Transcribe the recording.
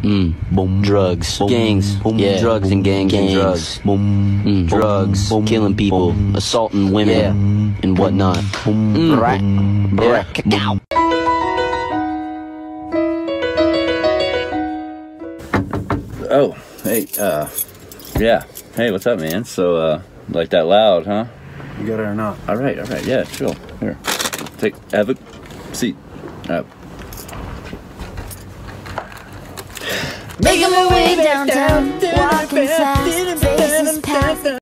Drugs. Gangs. Yeah. Drugs and gangs and drugs. Drugs. Killing people. Assaulting women. And whatnot. Oh, hey, yeah. Hey, what's up, man? So, like that loud, huh? You got it or not? All right, yeah, chill. Here, have a seat. Making my way downtown, walking fast, faces packed.